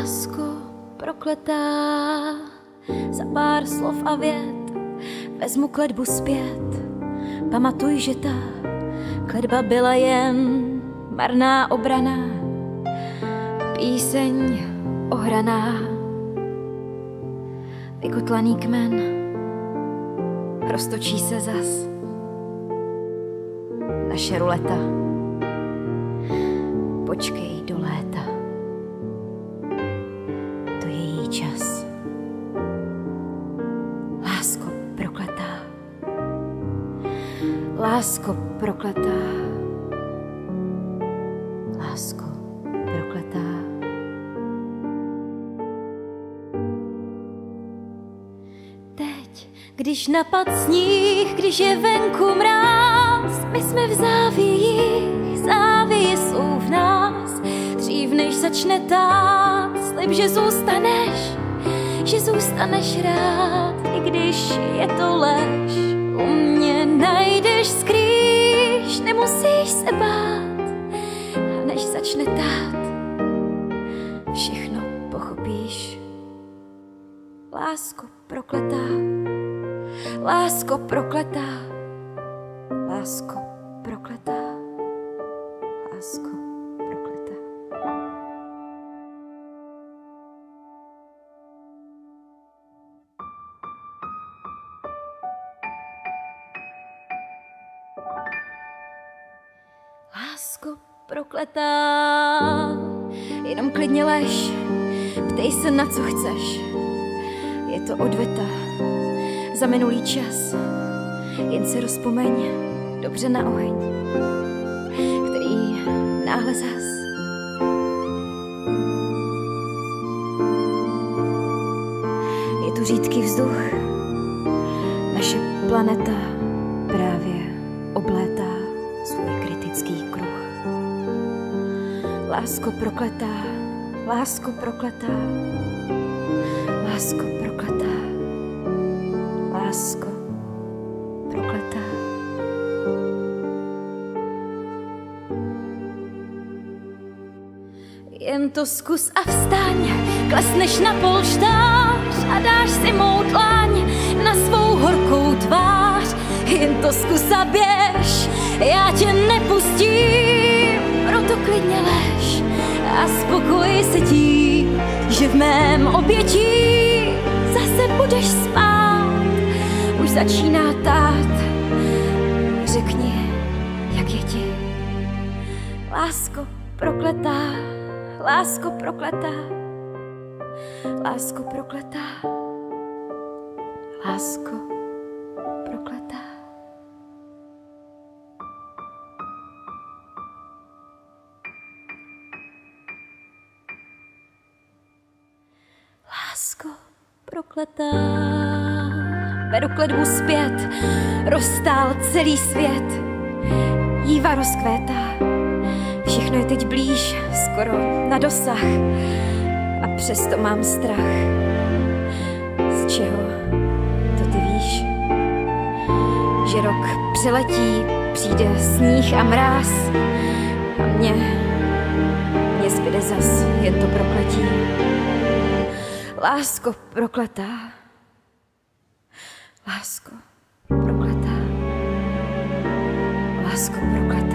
Lásko prokletá, za pár slov a vět vezmu kletbu zpět. Pamatuj, že ta kletba byla jen marná obrana, píseň ohraná, vykotlaný kmen roztočí se zas. Naše ruleta, počkej do léta, to je její čas. Lásko prokletá, lásko prokletá, lásko prokletá. Teď, když napad sníh, když je venku mráz, my jsme v závěji, závěje jsou v nás. Dřív než začne tát, slib, že zůstaneš rád, i když je to lež. U mě najdeš skrýš, nemusíš se bát, a než začne tát, všechno pochopíš. Lásko prokletá, lásko prokletá, lásko prokletá, lásko prokletá. Lásko prokletá, jenom klidně lež, ptej se, na co chceš. Je to odveta za minulý čas, jen si rozpomeň dobře na oheň, který náhle zas. Je tu řídký vzduch, naše planeta právě oblétá svůj kritický kruh. Lásko prokletá, lásko prokletá, lásko prokletá, lásko prokletá. Jen to zkus a vstaň, klesneš na polštář a dáš si mou dlaň na svou horkou tvář. Jen to zkus a běž, já tě nepustím, proto klidně lež a spokoj se tím, že v mém obětí zase budeš spát. Už začíná tát, řekni, jak je ti. Lásko prokletá, lásko prokletá, lásko prokletá, lásko prokletá. Lásko prokletá, beru kletbu zpět, roztál celý svět, jíva rozkvétá, všechno je teď blíž, skoro na dosah, a přesto mám strach. Z čeho to ty víš? Že rok přeletí, přijde sníh a mráz a mně zbyde zas jen to prokletí. Lásko prokletá, lásko prokletá, lásko prokletá.